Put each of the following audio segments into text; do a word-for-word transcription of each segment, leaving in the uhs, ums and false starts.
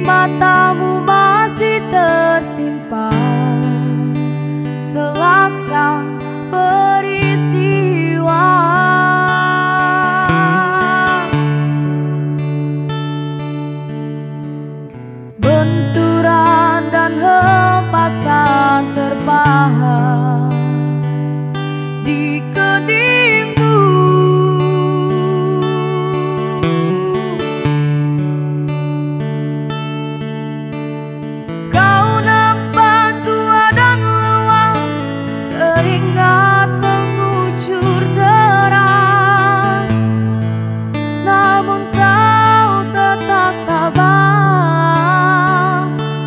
matamu masih tersimpan selaksa peristiwa. Benturan dan hempasan terpahat di keningmu. Kau nampak tua dan lelah, keringat mengucur deras, namun kau tetap tabah.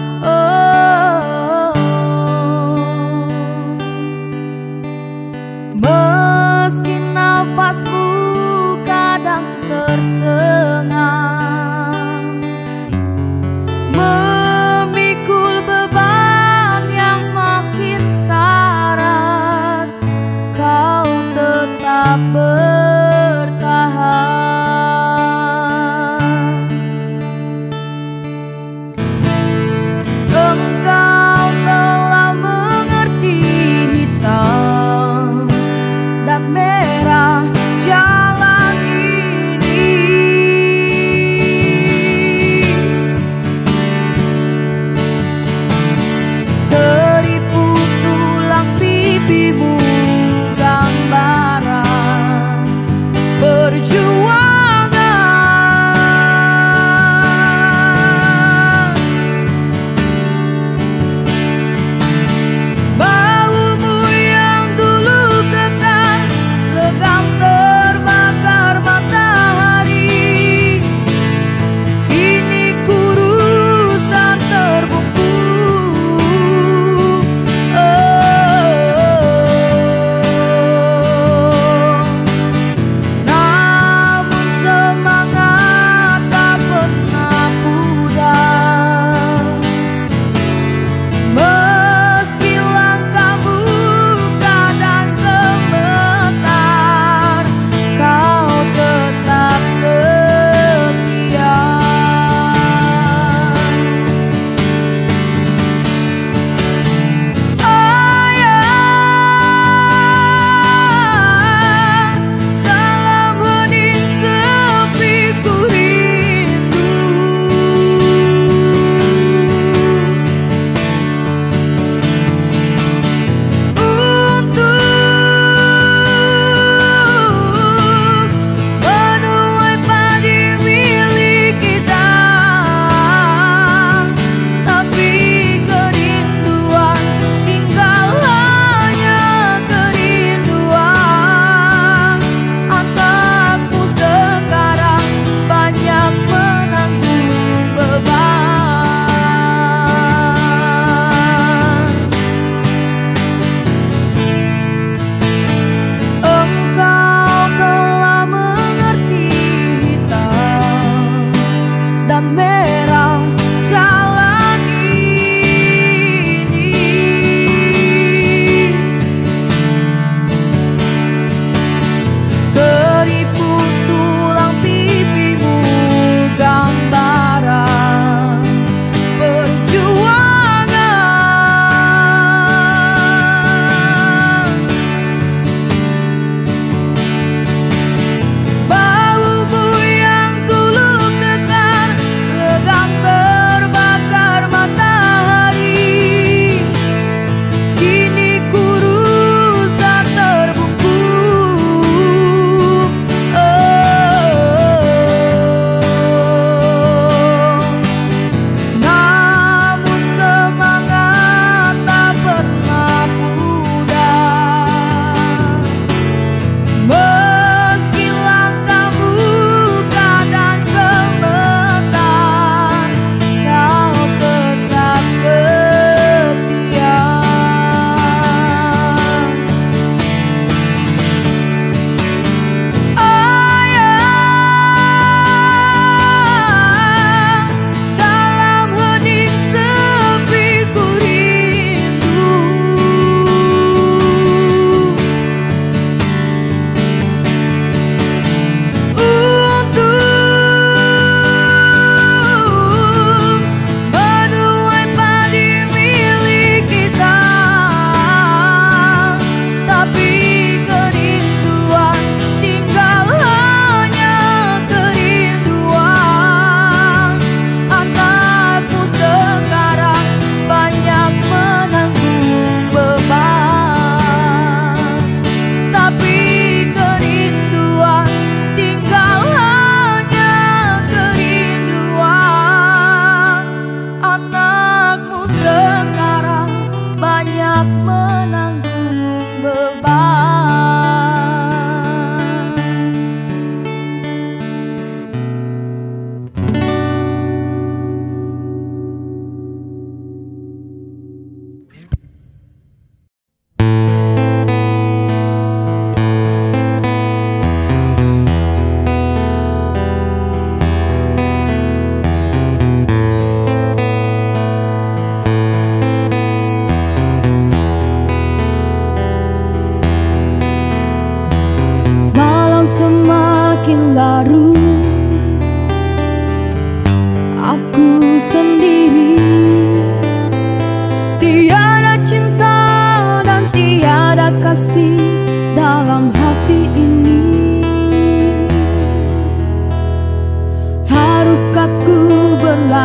Oh, meski nafasmu kadang tersengang, memikul beban yang makin syarat, kau tetap bertahan.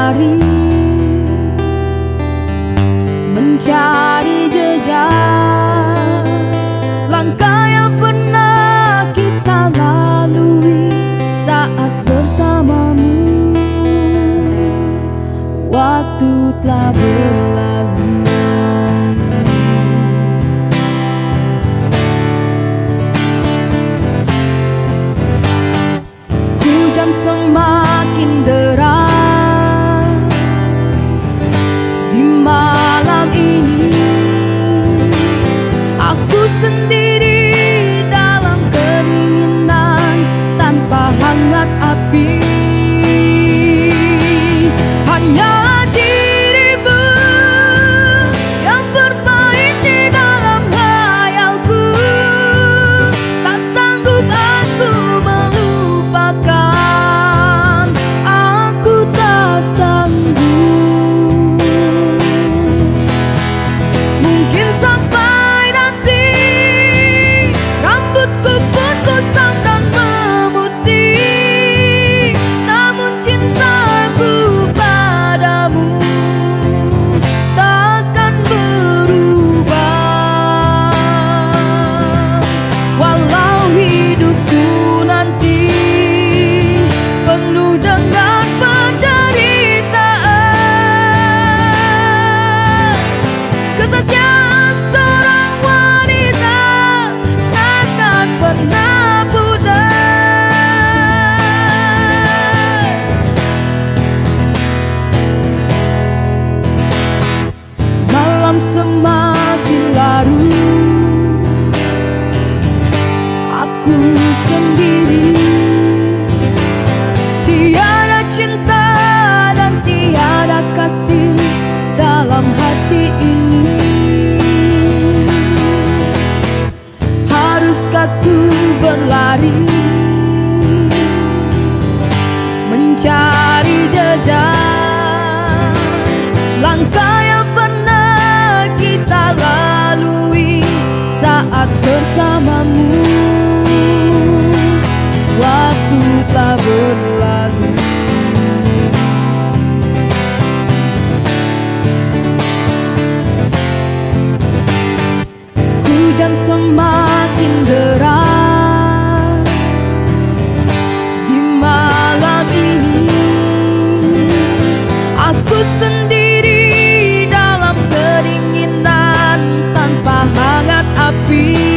berlari, mencari jejak langkah yang pernah kita lalui saat bersamamu. Waktu telah berlalu, hujan semakin deras di malam ini. Aku sendiri dalam kedinginan tanpa hangat api. Hanya dirimu yang bermain di dalam khayalku. Tak sanggup aku melupakan, aku tak sanggup. Mungkin sampai nanti rambutku pun kusam dan memutih, namun cintaku padamu takkan berubah. Walau hidupku nanti penuh dengan penderitaan, kesetiaan seorang wanita takkan pernah pudar. Malam semakin larut, aku sendiri. Tiada cinta dan tiada kasih dalam hati ini. Haruskah ku berlari, mencari jejak langkah yang pernah kita lalui saat bersamamu. Waktu telah berlalu, hujan semakin deras di malam ini. Aku sendiri dalam kedinginan tanpa hangat api.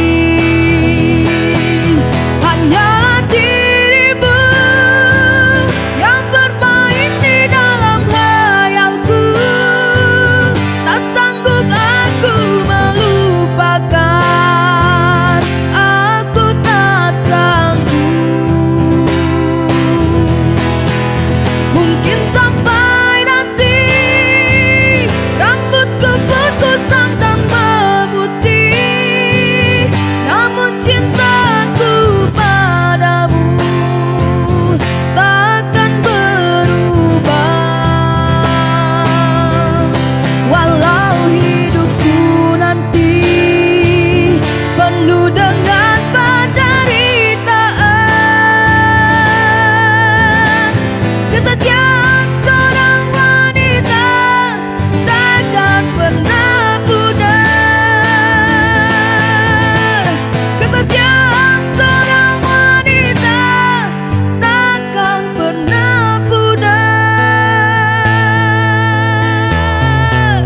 Hanya dirimu yang bermain di dalam khayalku. Tak sanggup aku melupakan, aku tak sanggup. Mungkin sampai nanti rambutku pun kusam dan memutih, namun cintaku padamu takkan berubah. Walau hidupku nanti penuh dengan penderitaan, kesetiaan seorang wanita takkan pernah pudar. Kesetiaan seorang wanita takkan pernah pudar.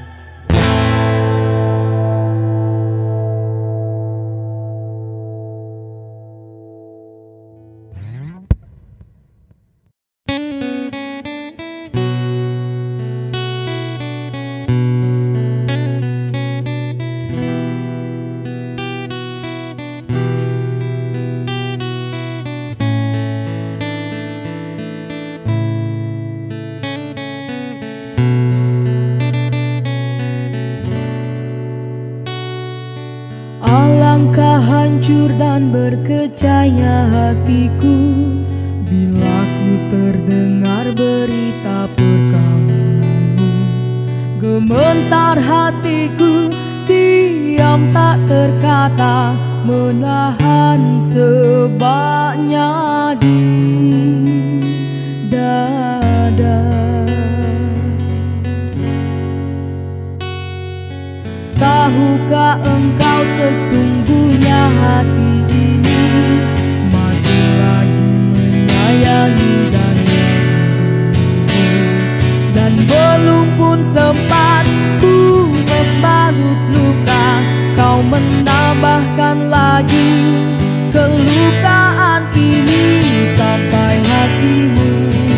Alangkah hancur dan berkecahnya hatiku bila ku terdengar berita perkawinan. Gementar hatiku diam tak terkata, menahan sebabnya di dada. engkau sesungguhnya hati ini masih lagi menyayangi dan merindumu, dan belum pun sempat ku membalut luka, kau menambahkan lagi kelukaan ini sampai hatimu.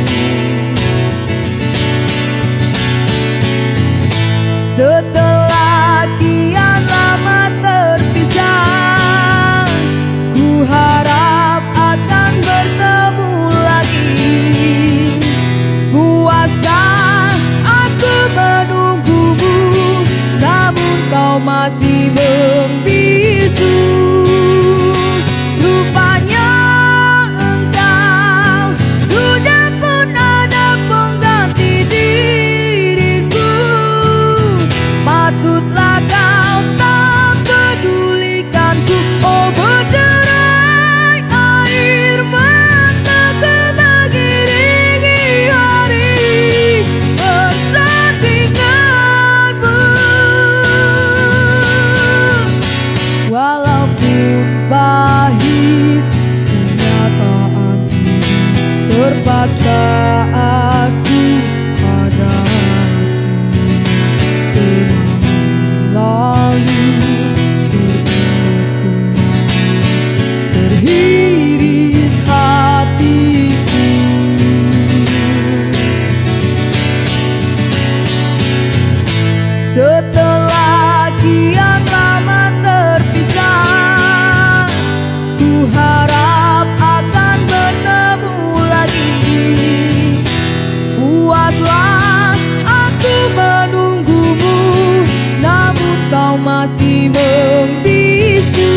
Setelah kian lama terpisah, ku harap akan bertemu lagi. Puaskah aku menunggumu, namun kau masih membisu. Rupanya engkau sudah pun ada pengganti diriku. Patutlah kau tak pedulikanku, oh berderai air mataku mengiringi hari persandinganmu. Walaupun pahit kenyataan ini, terpaksa aku hadapi. Lalu terus kembali terhiris hatiku. Setelah kian lama terpisah, ku harap akan bertemu lagi. Puaslah aku menunggumu, namun kau masih membisu.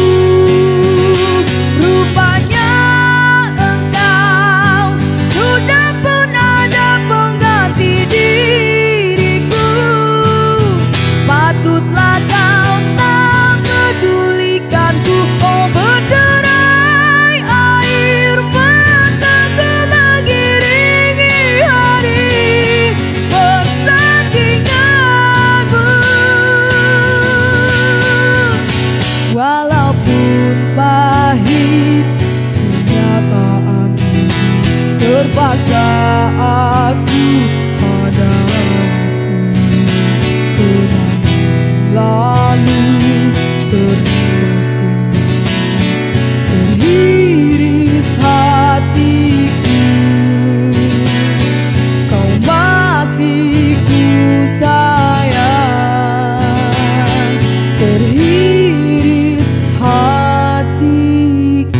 Rupanya engkau sudah pun ada pengganti diriku. Patutlah kau tak pedulikanku, oh berderai air mataku mengiringi hari persandinganmu. Walaupun pahit kenyataan ini, terpaksa aku hadapi. Lalu terus kembali terhiris hatiku. Kau masih ku sayang, terhiris hatiku.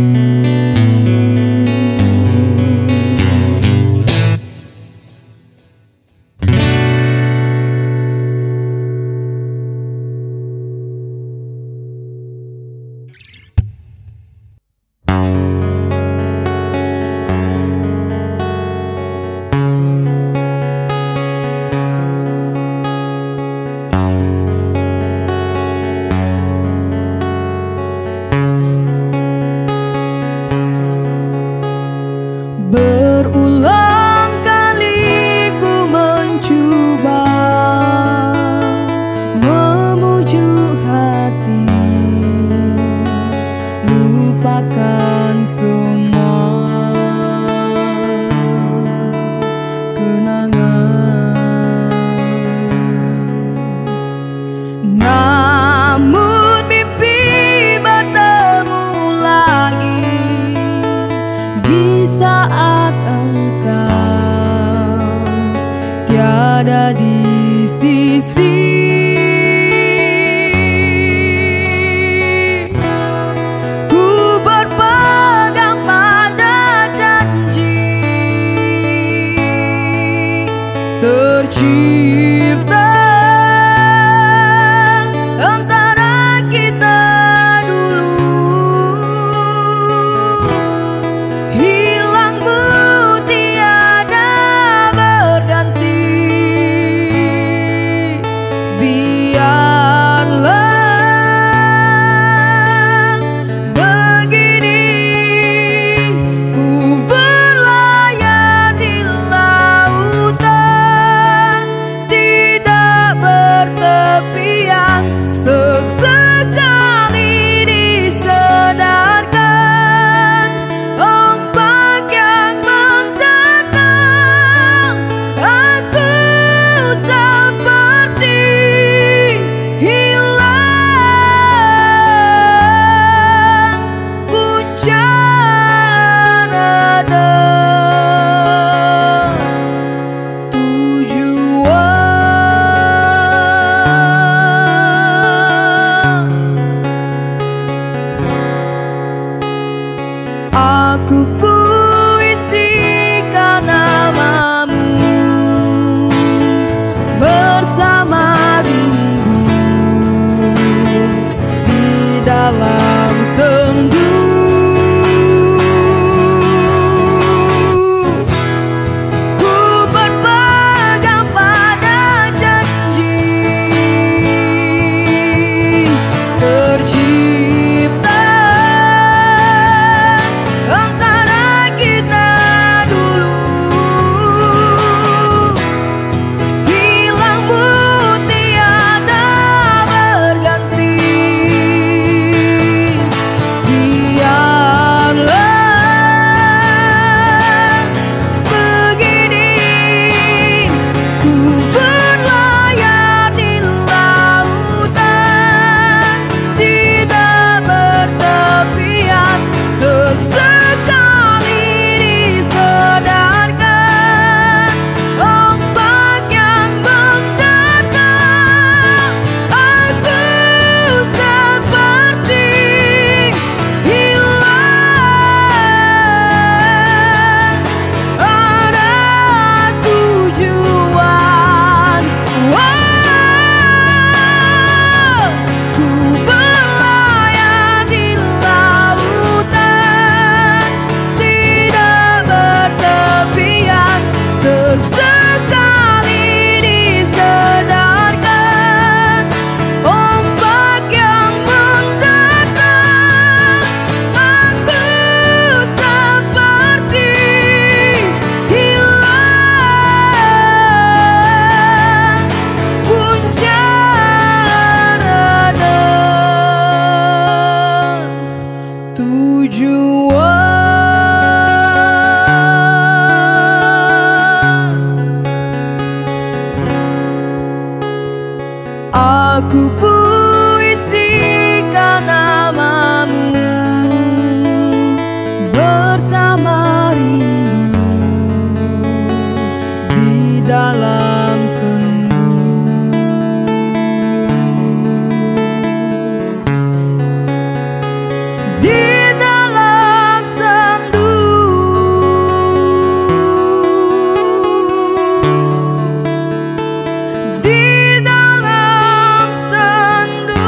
Berulang kali ku mencoba memujuk hati, lupakan semua kenangan. Namun mimpi bertemu lagi di saat engkau tiada di sisi. Ku berpegang pada janji tercipta antara kita dulu. Hilangmu tiada berganti, biarlah begini ku berlayar di lautan. dalam sendu. Ku berpegang pada janji tercipta antara kita dulu. Hilang bu tiada berganti. Biarlah begini ku berlayar di lautan, tidak bertepian. Sesekali disadarkan ombak yang menggenggam. Aku seperti hilang, ada tujuan. Wow, ku berlayar di lautan, tidak bertepian. Sesekali disadarkan ombak yang menggenggam. Aku seperti hilang, puncak radar tujuan. Aku puisikan namamu bersama rindu di dalam sendu. Di dalam sendu, di dalam sendu.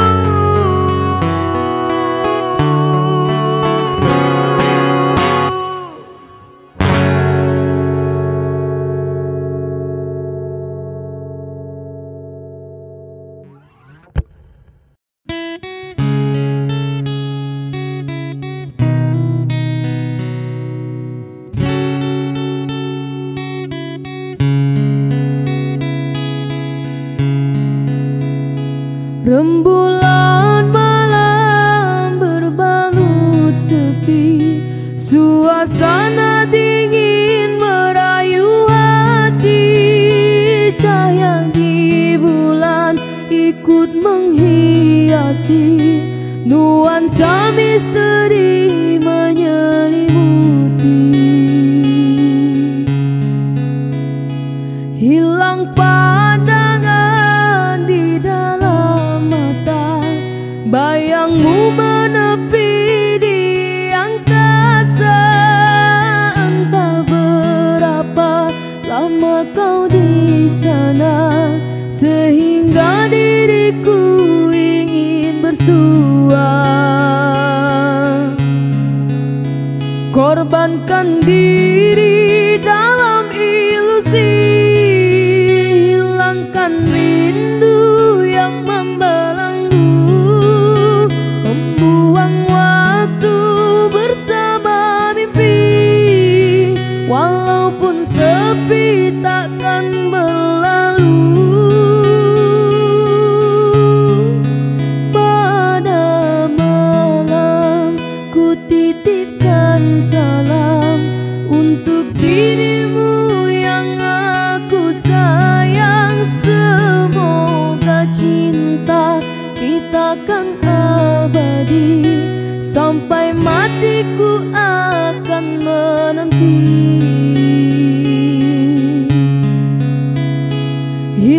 Rembulan malam berbalut sepi, suasana dingin merayu hati. Cahaya di bulan ikut menghiasi, nuansa misteri menyelimuti. Hilang pandangan di dalam mata, bayangmu menepi di angkasa. Entah berapa lama kau di sana, sehingga diriku ingin bersua. Korbankan diri dalam ilusi, hilangkan rindu yang membelenggu, membuang waktu bersama mimpi. Walaupun sepi takkan berlalu. Pada malam ku titipkan salam untuk dirimu yang aku sayang. Semoga cinta kita kan abadi, sampai matiku akan menanti.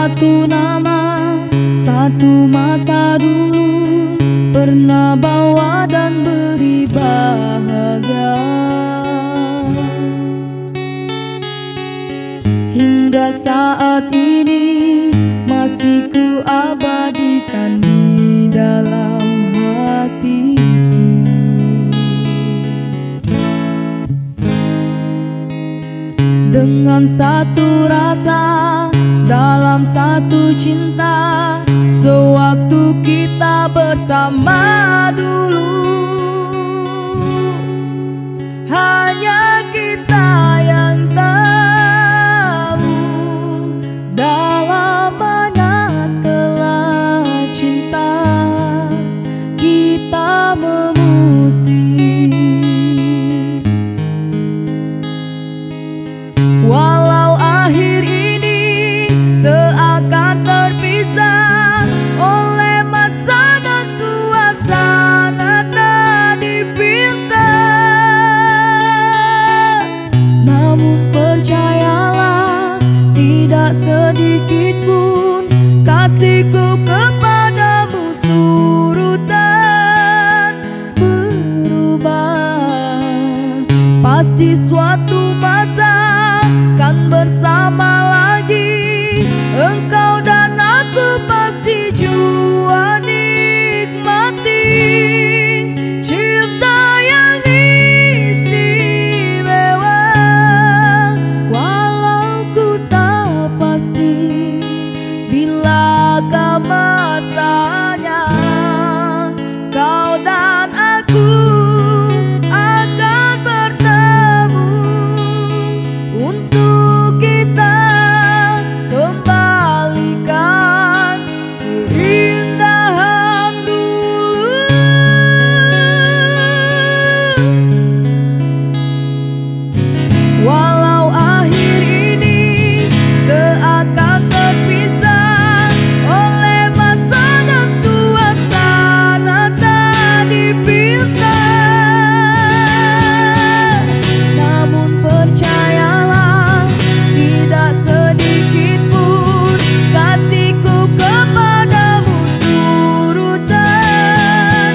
satu nama, satu masa dulu pernah bawa dan beri bahagia. Hingga saat ini masih ku abadikan di dalam hatiku. Dengan satu rasa, dalam satu cinta, sewaktu kita bersama dulu, hanya kita yang tahu dalam mana telah cinta kita memutih. Walau akhir ini seakan terpisah oleh masa dan suasana tak dipinta, namun percayalah tidak sedikit pun kasihku kepadamu surut dan berubah. Pasti suatu masa kan bersama lagi, engkau dan aku pasti jua nikmati cinta yang istimewa. Walau ku tak pasti bilakah masanya kau dan aku akan bertemu untuk kita kembalikan keindahan dulu. Walau akhir ini seakan terpisah oleh masa dan suasana tak dipinta, namun percayalah tidak sedikit pun kasihku kepadamu surut dan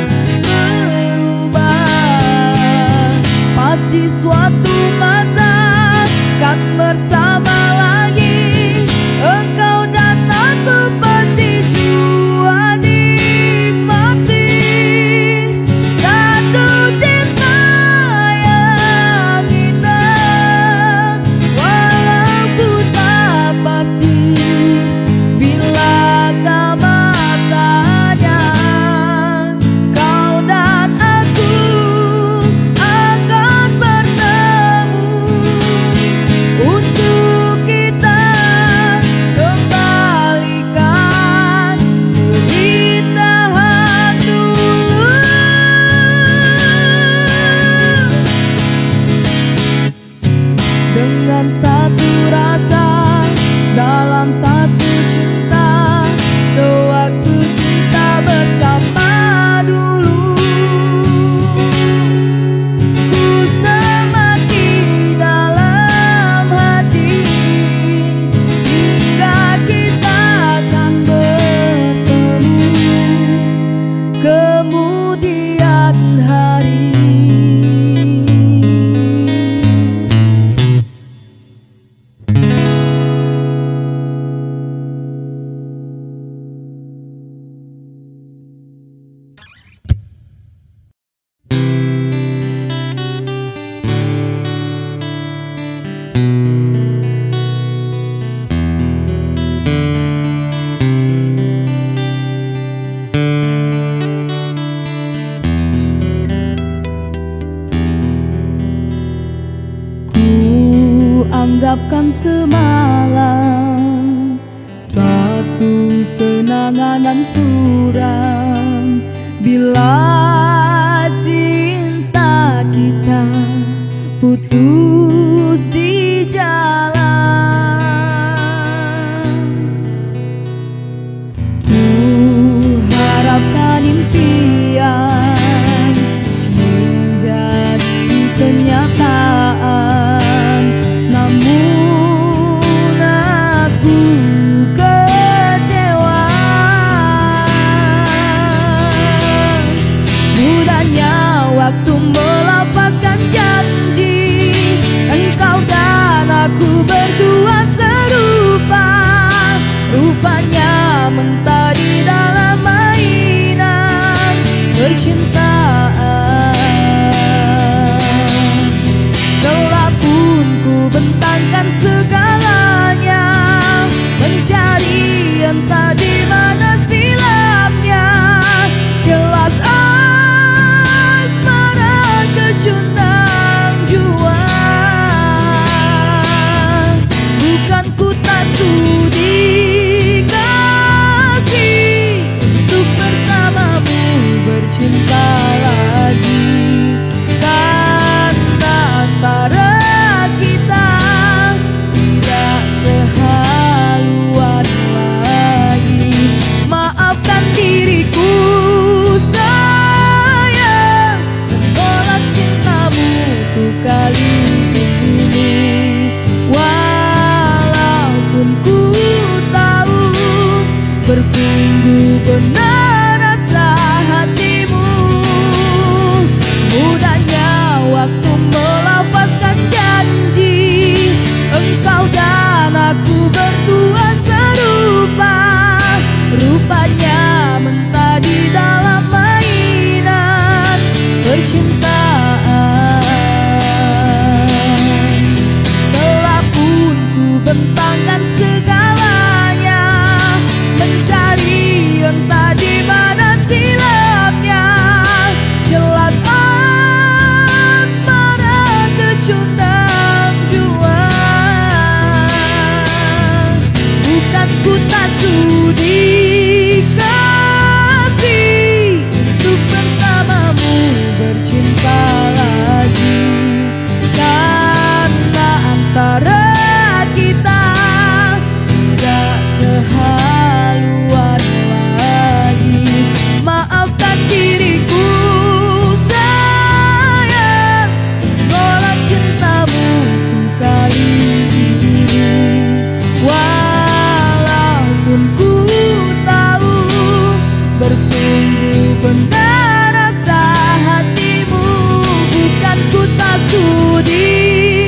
berubah. Pasti suatu masa kan bersama lagi, engkau dan aku pasti jua nikmati satu cinta yang indah. Walau ku tak pasti bilakah masanya kau dan aku akan bertemu untuk kita kembalikan keindahan dulu. Dengan satu rasa, dalam satu cinta, sewaktu kita bersama dulu, ku semati dalam hati hingga kita akan bertemu kemudian hari. Anggapkan semalam satu kenangan dan suram, bila cinta kita putus di jalan. Ku harapkan impian menjadi kenyataan, namun aku ke aku berdua serupa, rupanya mentah di dalam mainan percintaan. Telah pun ku bentangkan segalanya, mencari entah di mana silapnya. Jelas asmara kecundang jua, bukan ku tak sudi kasih untuk bersamamu bercinta lagi. Karena antara kita tidak sehaluan lagi. Maafkan diriku sayang, menolak cintamu untuk kali ini. Walaupun ku tahu bersungguh benar rasa hatimu, mudahnya waktu melafazkan janji. Engkau dan aku berdua serupa, rupanya mentah di dalam mainan percintaan. Telah pun ku bentangkan segalanya, mencari entah di mana silapnya. Jelas asmara kecundang jua, bukan ku tak sudi kasih untuk bersamamu bercinta lagi. Karena antara kita tidak sehaluan lagi. Maafkan diriku sayang, menolak cintamu untuk kali ini. Walaupun ku tahu bersungguh benar rasa hatimu, bukan ku tak sudi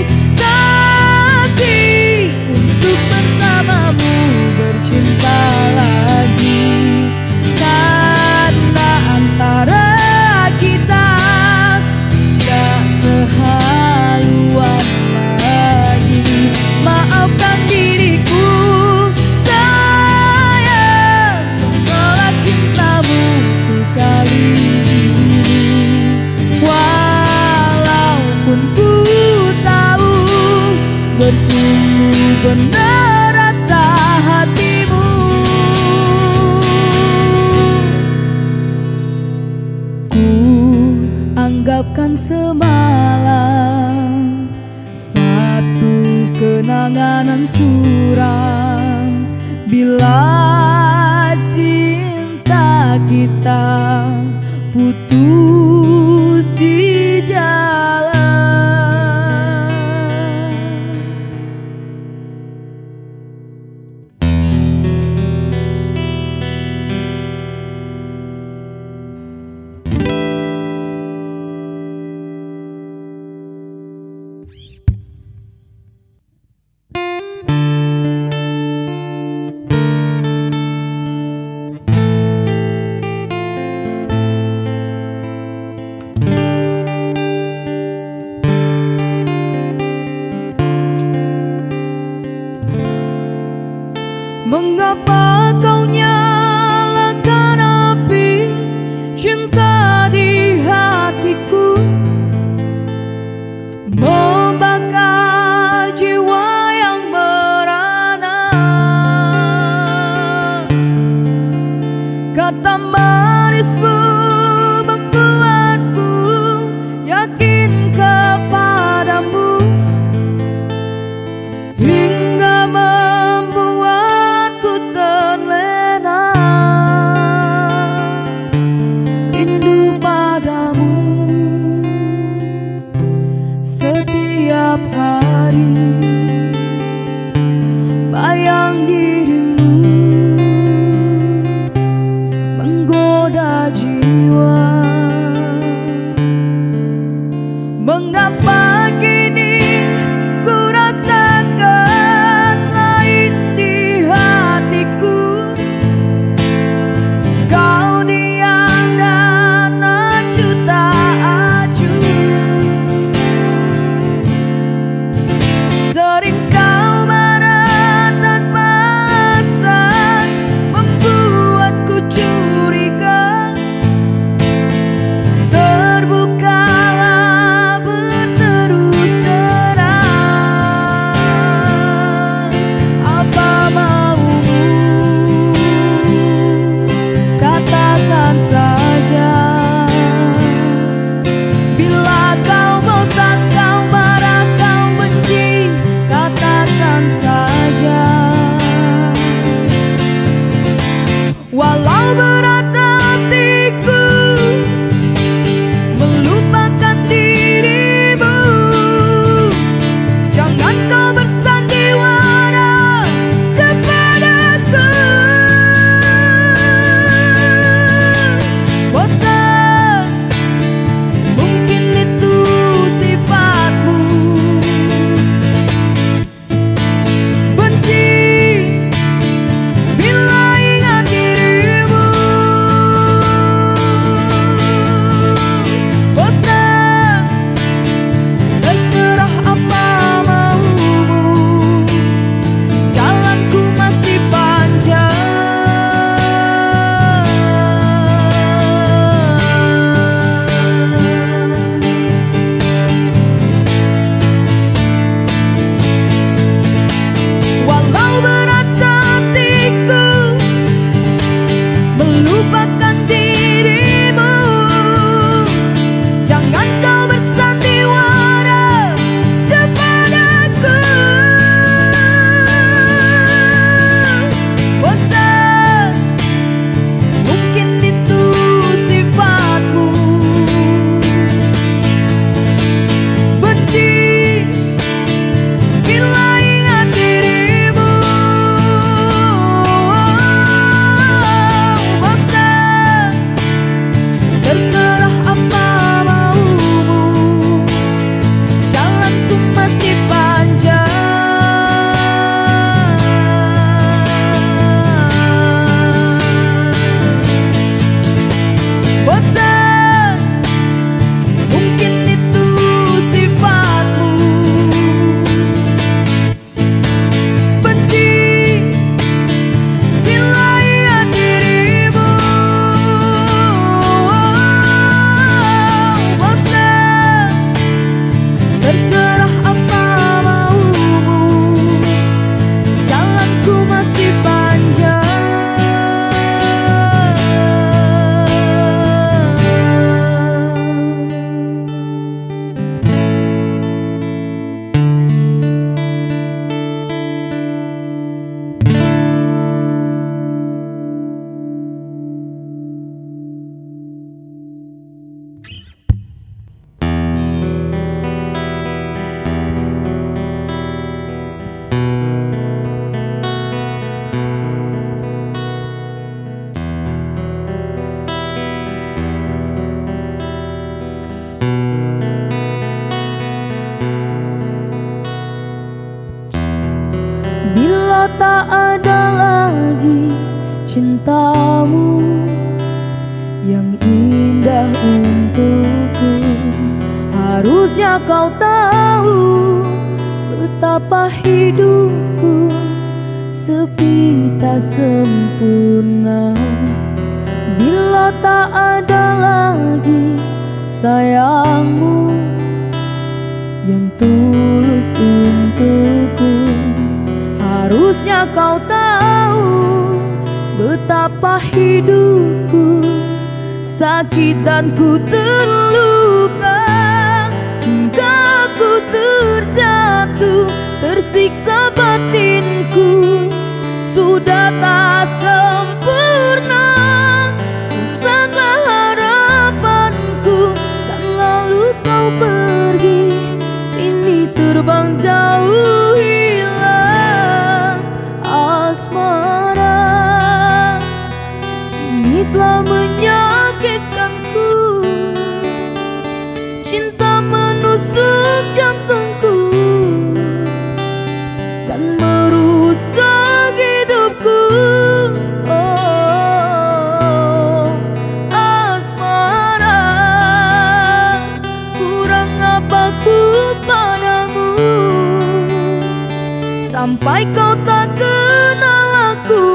kasih untuk bersamamu bercinta lagi. Karena antara kita tidak sehaluan lagi. Maafkan diriku sayang, menolak cintamu untuk kali ini. Walaupun ku tahu bersungguh benar rasa hatimu. Ku anggapkan semalam satu kenangan suram, bila cinta kita putus di jalan. Mengapa kau nyalakan api cinta di hatiku, membakar jiwa yang merana. Kata manismu membuatku yakin kepadamu, hingga membuatku terlena rindu padamu. Setiap hari bayang dirimu menggoda jiwa. Mengapa kini ku rasakan tak ada lagi cintamu yang indah untukku. Harusnya kau tahu betapa hidupku sepi tak sempurna bila tak ada lagi sayangmu yang tulus untukku. Harusnya kau tahu betapa hidupku sakit dan ku terluka, hingga ku terjatuh, tersiksa batinku. Sudah tak sempurna, rusaklah harapanku, dan lalu kau pergi. Ini terbang jauh, hilang asmara. Ini telah menyakitkanku, cinta menusuk jantungku dan merusak hidupku. Oh, asmara, kurang apa ku padamu sampai kau tak kenal aku,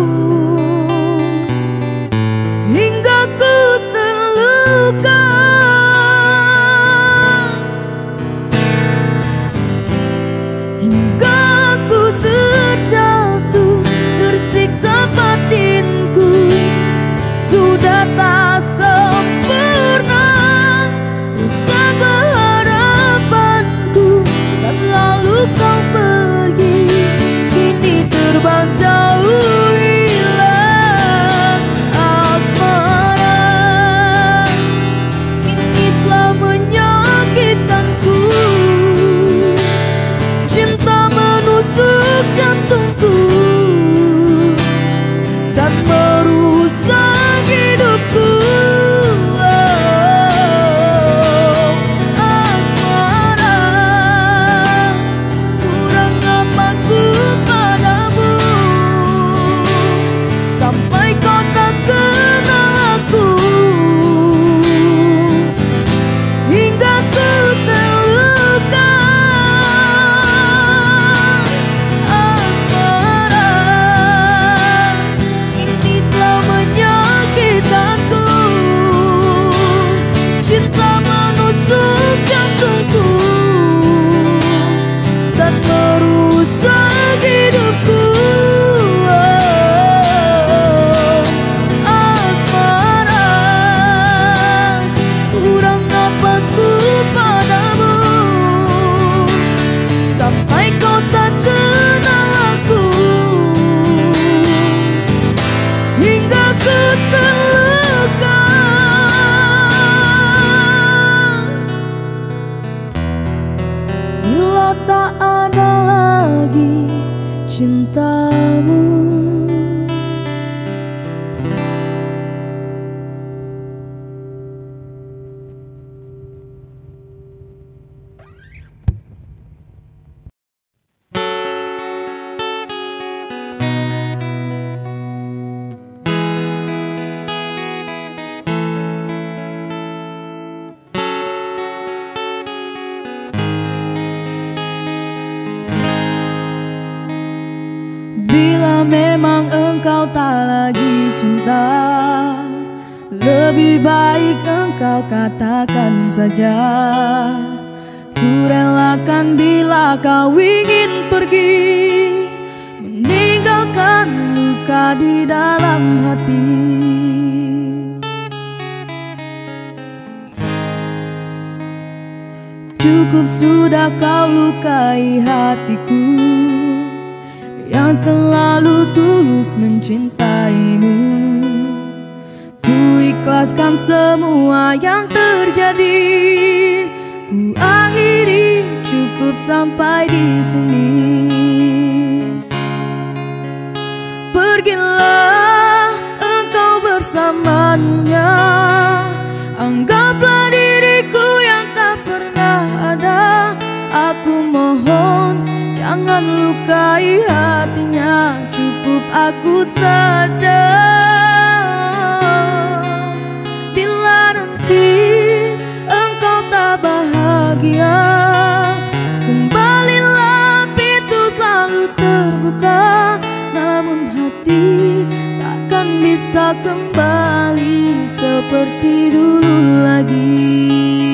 hingga ku terluka. Hingga ku terjatuh, tersiksa batinku. Sudah tak sempurna, rusaklah harapanku, dan lalu kau pergi. Kini terbang jauh, hilang asmara. Ini telah menyakitkanku, cinta menusuk jantungku dan merusak hidupku. Oh, asmara, kurang apa ku padamu sampai kau tak kenal aku, hingga ku terluka. Asmara, ini telah menyakitkanku, cinta menusuk jantungku dan merusak hidupku. Oh, asmara, kurang apa ku padamu sampai kau tak kenal aku, hingga ku terluka. Bila tak ada lagi cintamu. Bila memang engkau tak lagi cinta, lebih baik engkau katakan saja. Ku relakan bila kau ingin pergi, meninggalkan luka di dalam hati. Cukup sudah kau lukai hatiku yang selalu tulus mencintaimu. Ku ikhlaskan semua yang terjadi, ku akhiri, cukup sampai di sini. Pergilah engkau bersamanya, anggaplah diriku yang tak pernah ada. Aku mohon jangan jangan lukai hatinya, cukup aku saja. Bila nanti engkau tak bahagia, kembalilah, pintu selalu terbuka. Namun hati takkan bisa kembali seperti dulu lagi.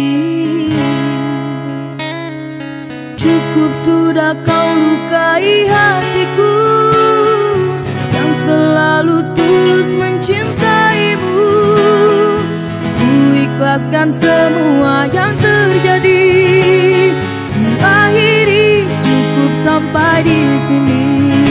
Cukup sudah kau lukai hatiku yang selalu tulus mencintaimu. Ku ikhlaskan semua yang terjadi, akhiri cukup sampai di sini.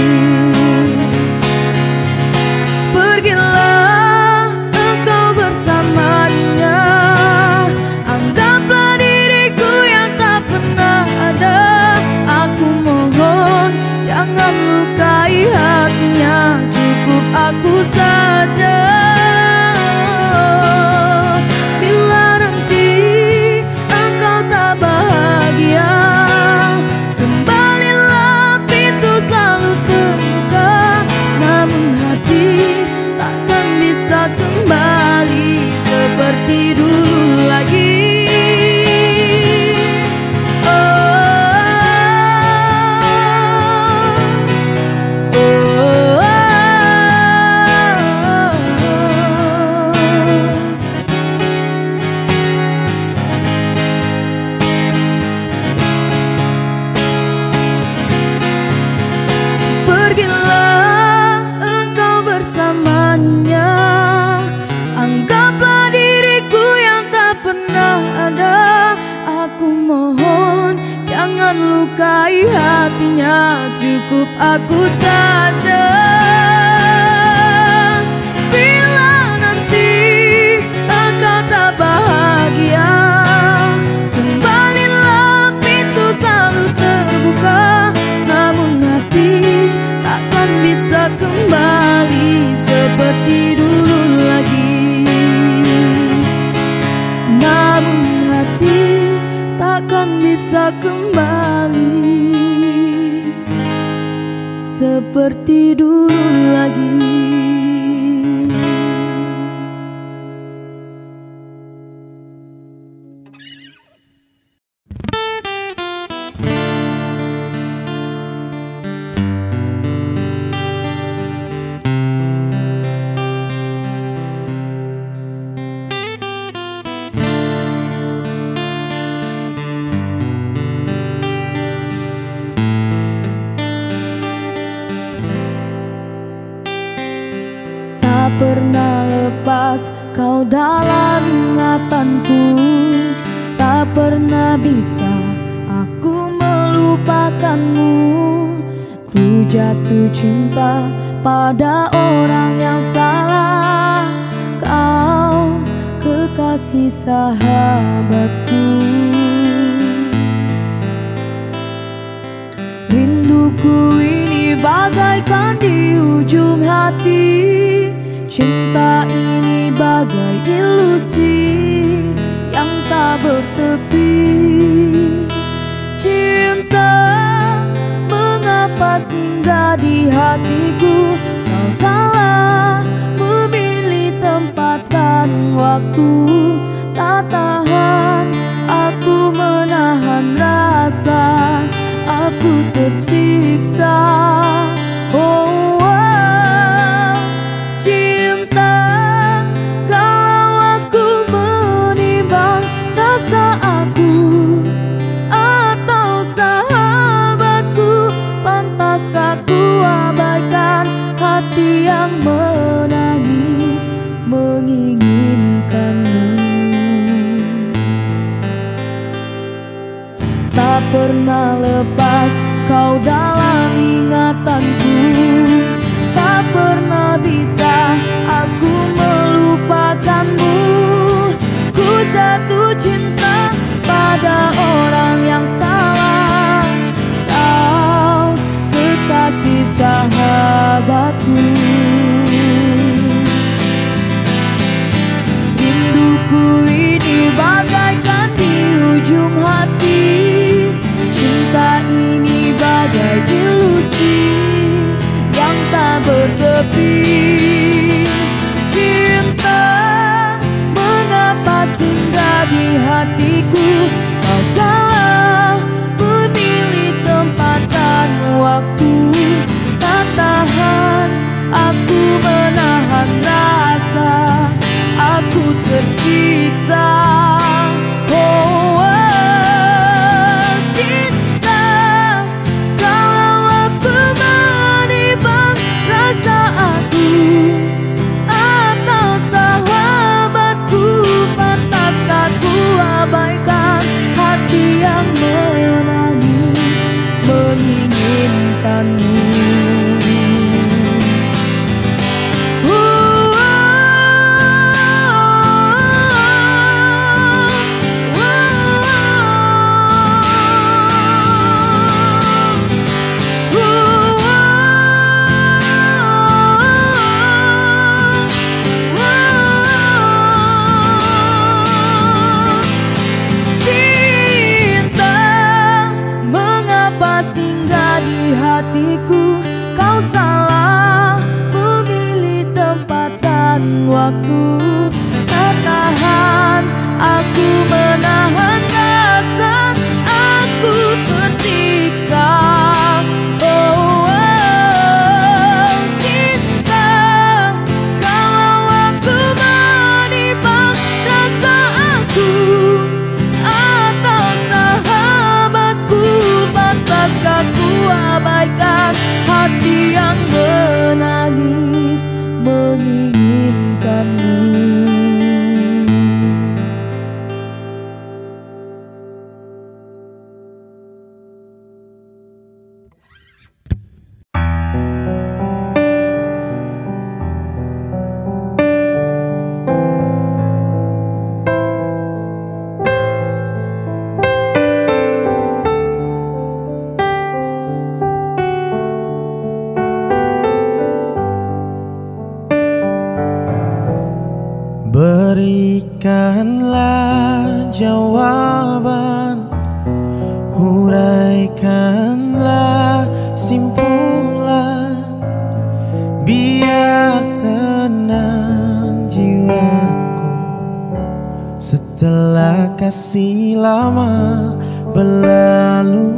Pergilah engkau bersamanya, anggaplah diriku yang tak pernah ada. Aku mohon jangan lukai hatinya, cukup aku saja. Bila nanti engkau tak bahagia, kembalilah, pintu selalu terbuka. Namun hati takkan bisa kembali seperti dulu lagi. Pergilah engkau bersamanya, anggaplah diriku yang tak pernah ada. Aku mohon jangan lukai hatinya, cukup aku saja. Bila nanti engkau tak bahagia, kembalilah, pintu selalu terbuka. Namun hati takkan bisa kembali seperti dulu lagi. Namun hati takkan bisa kembali seperti dulu lagi. Pernah lepas kau dalam ingatanku, tak pernah bisa aku melupakanmu. Ku jatuh cinta pada orang yang salah, kau kekasih sahabatku. Rinduku ini bagaikan di ujung hati, cinta ini bagai ilusi yang tak bertepi. Cinta, mengapa singgah di hatiku? Kau salah memilih tempat dan waktu. Tak tahan aku menahan rasa, aku tersiksa. Oh, yang menangis menginginkanmu. Tak pernah lepas kau dalam ingatan singgah di hatiku. Kau salah memilih tempat dan waktu. Tak tahan aku menahan rasa, aku tersiksa. Oh, oh, cinta, kalau aku menimbang rasa aku atau sahabatku, pantaskah ku abaikan hati yang menangis menginginkanmu? Berikanlah jawaban, huraikanlah simpulan, biar tenang jiwaku setelah kasih lama berlalu.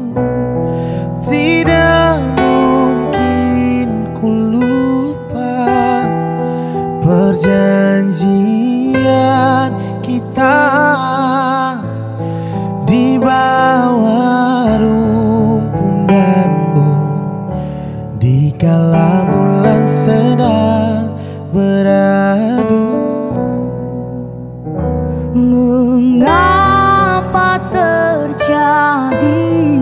Tidak mungkin ku lupa perjanjian kita di bawah rumpun bambu, di kala bulan sedang beradu. Mengapa terjadi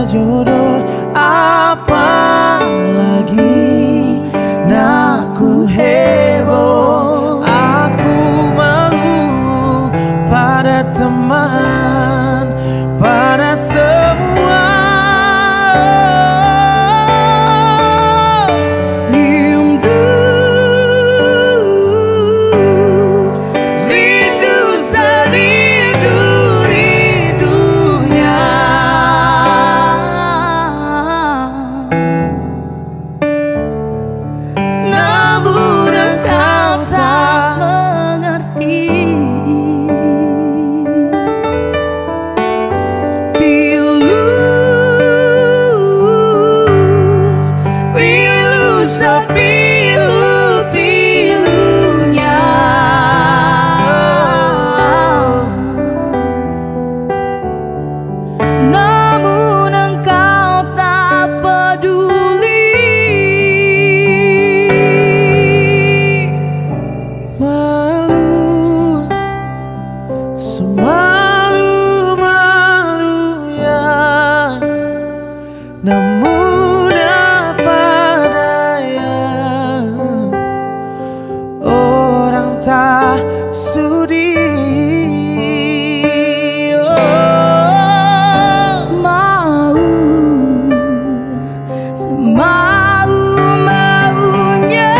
jodoh, apalagi nak ku heboh. Aku malu pada teman, pada semua. Rindu, rindu serindu-rindunya. Namun engkau tak mengerti. Pilu, pilu sepilu-pilunya. Namun engkau tak peduli. Malu, semalu-malunya, namun apa daya, orang tak sudi. Oh. Mau semau-maunya,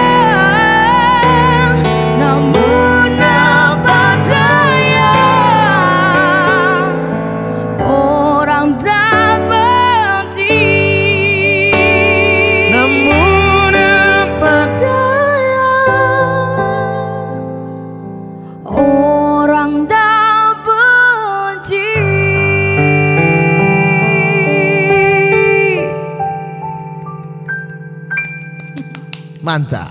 namun apa daya, orang tak benci. Namun apa daya, orang tak benci. mantap.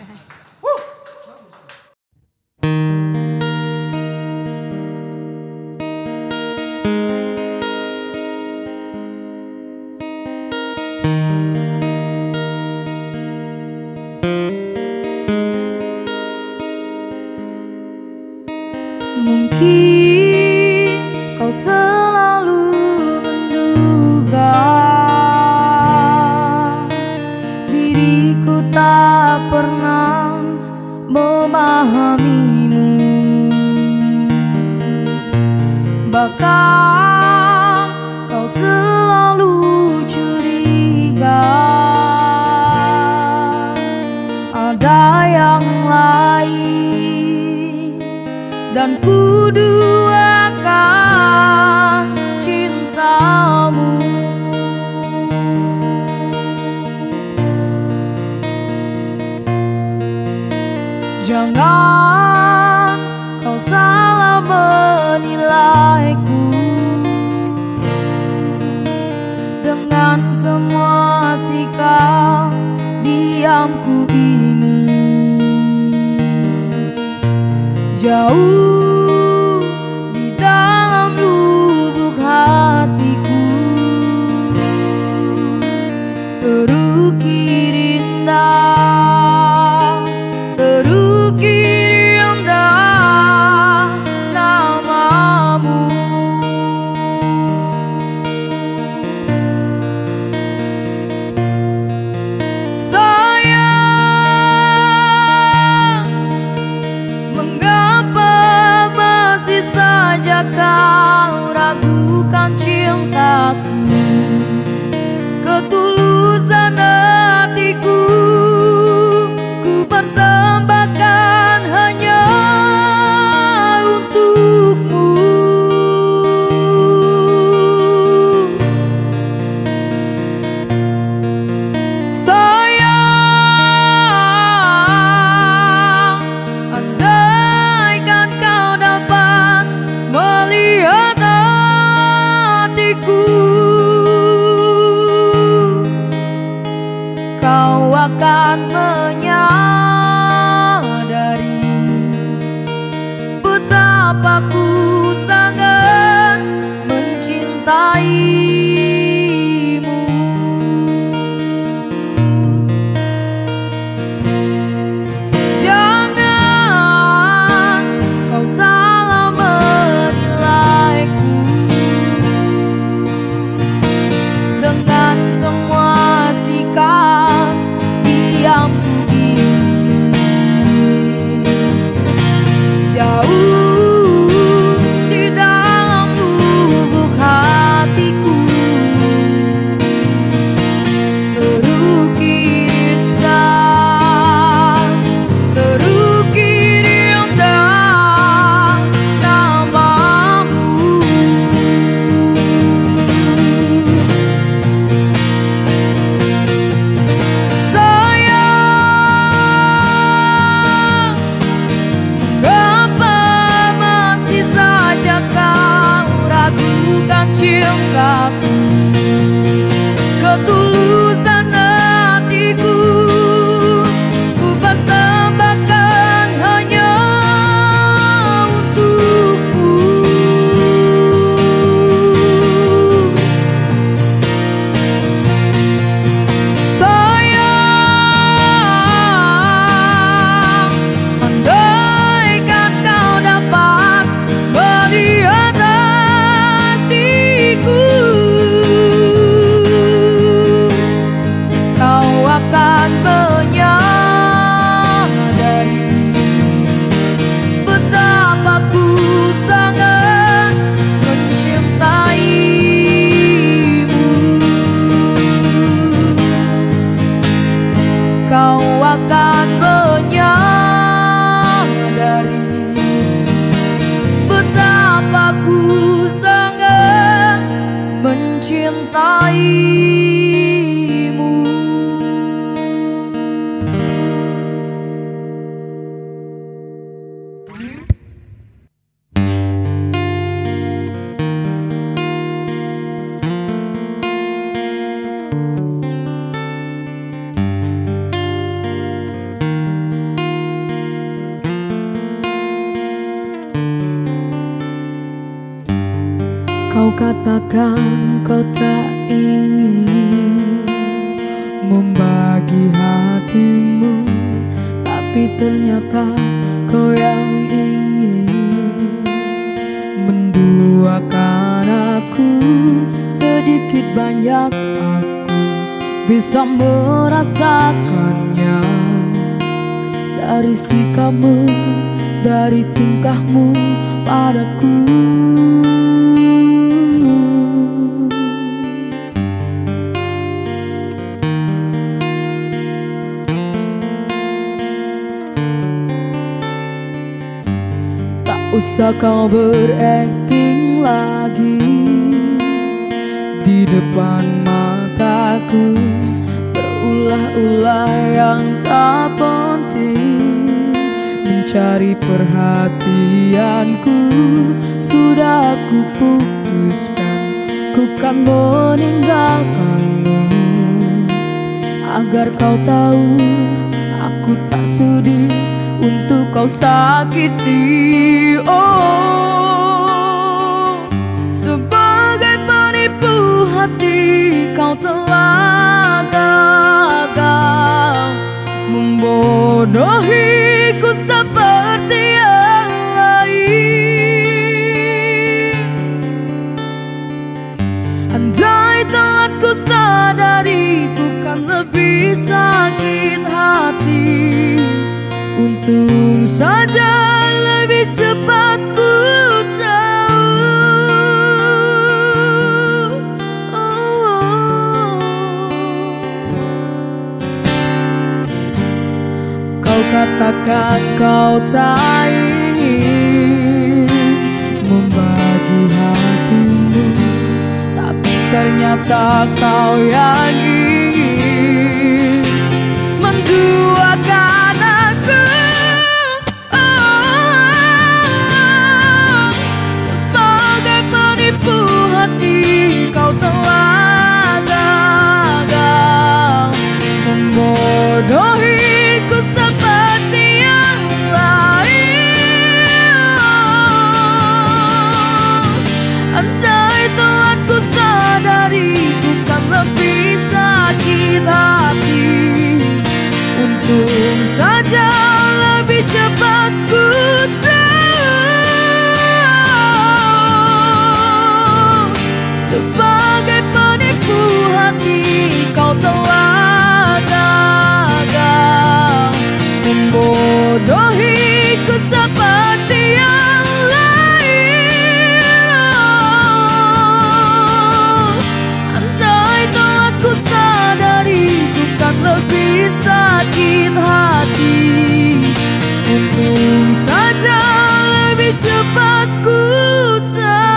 Mungkin kau selalu menduga diriku tak pernah memahamimu. Bahkan kau selalu curiga ada yang lain, dan ku duakan cintamu. Jangan kau salah menilaiku dengan semua sikap diamku ini. Jauh di dalam lubuk hatiku terukir indah, terukir indah namamu. Sayang, mengapa masih saja kau ragukan cintaku, ketulusan hatiku ku persembahkan hanya untukmu. Sayang, andaikan kau dapat melihat hatiku, kau akan menyadari betapa ku sangat mencintaimu. Jangan kau salah menilaiku mencintaimu. Kau katakan kau tak ingin membagi hatimu, tapi ternyata kau yang ingin menduakan aku. Sedikit banyak aku bisa merasakannya dari sikapmu, dari tingkahmu padaku. Usah kau berakting lagi di depan mataku, berulah-ulah yang tak penting, mencari perhatianku. Sudah aku putuskan, ku kan meninggalkanmu, agar kau tahu aku tak sudi untuk kau sakiti. Oh, sebagai penipu hati kau telah gagal membodohiku seperti yang lain. Andai telah ku sadari, ku kan lebih sakit hati. Untung saja lebih cepat ku tahu. Oh. Kau katakan kau tak ingin membagi hatimu, tapi ternyata kau yang ingin menduakan aku. Sebagai penipu hati kau telah gagal membodohiku seperti yang lain. Andai telah ku sadari, ku kan lebih sakit hati. Untung saja lebih cepat ku tahu. Sebagai penipu hati kau telah gagal membodohiku seperti yang lain. Andai telah ku sadari, ku kan lebih sakit hati. Untung saja lebih cepat ku tahu.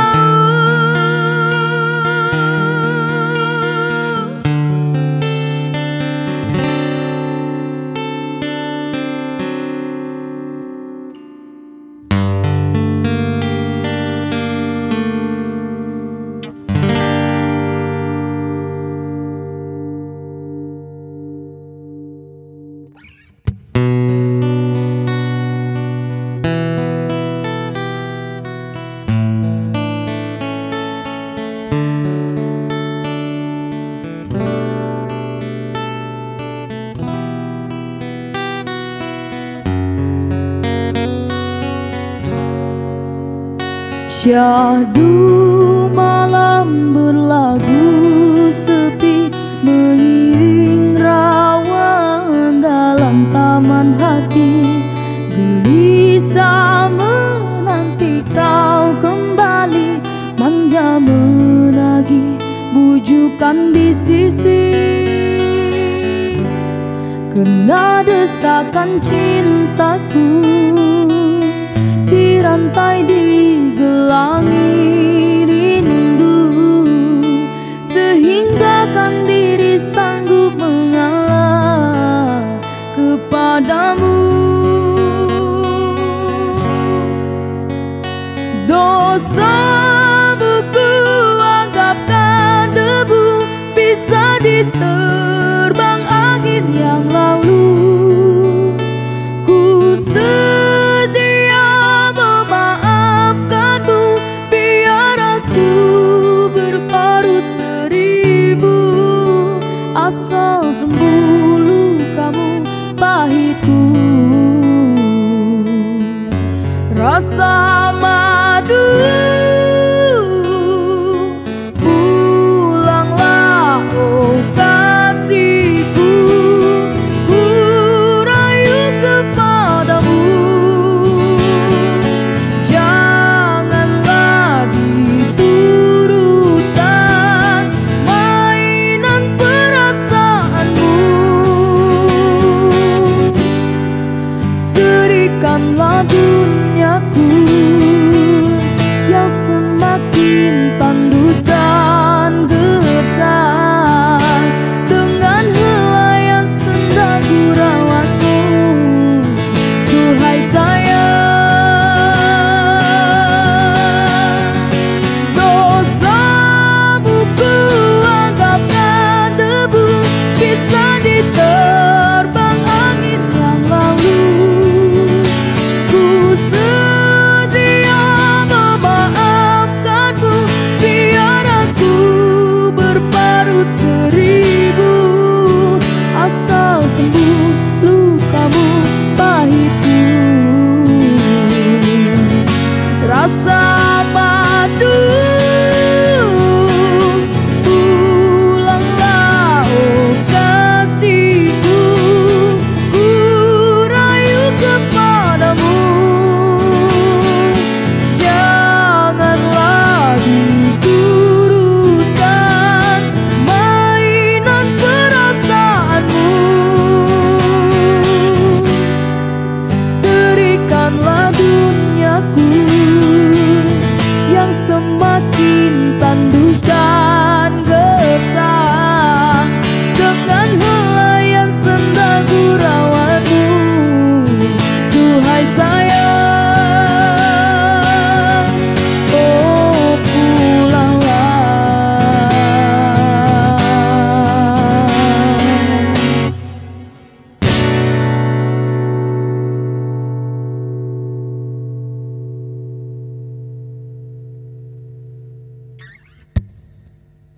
Syahdu malam berlagu sepi, mengiring rawan dalam taman hati. Gelisah menanti kau kembali, manja menagih bujukan di sisi. Kena desakan cintaku, dirantai digelangi rindu, sehingga takkan diri sanggup mengalah kepadamu. Dosamu ku anggapkan debu bisa ditemukan.